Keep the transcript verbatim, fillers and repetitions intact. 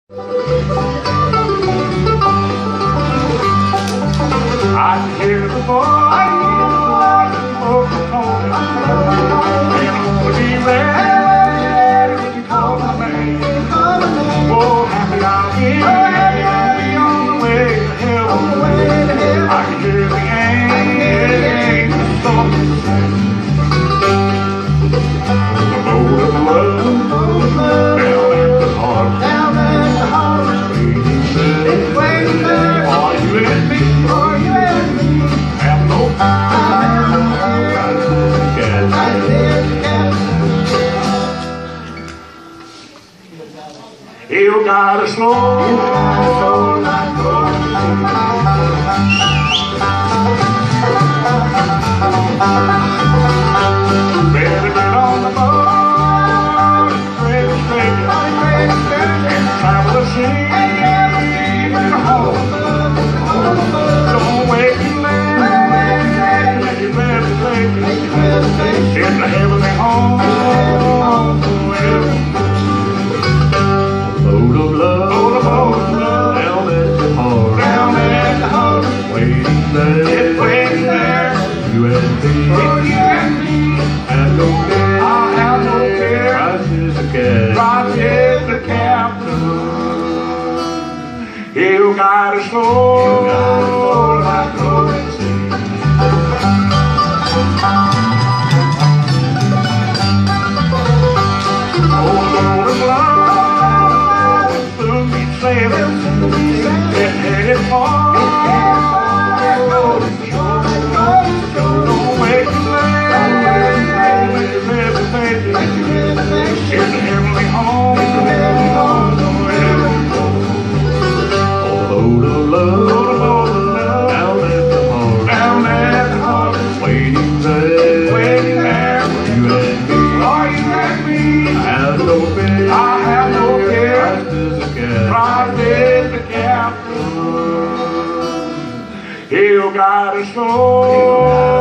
I can hear the voice of the calling, and I want to be ready when you call my name. Oh, happy I'll be, I'll be on the way to heaven. I can hear the angels softly sing. The boat of love down at the harbor, down at the harbor, waiting there, waiting there. Are you with me? Are you with me? Have no you got a slow, like better get on the boat, ready, ready, and travel the sea and home. Don't wait too late, let you ready, baby, in the heavenly home forever. Boat of love, boat of love, down at the harbor, down at the harbor, waiting there, it's waiting there. You and me, oh, you and me, have no care, I have no care. Christ is the captain, Christ is the captain. You got a soul, like rolling sea. Oh, boat of love, soon be sailing, get headed for golden shore. Don't wait too late, make it ready, baby, in the heavenly home. Oh, boat of love, down at the harbor, down at the harbor, waiting there, waiting there. You and me, are you and me? I have no fear, I have no fear. Christ is the captain, Christ is the captain. You got a soul.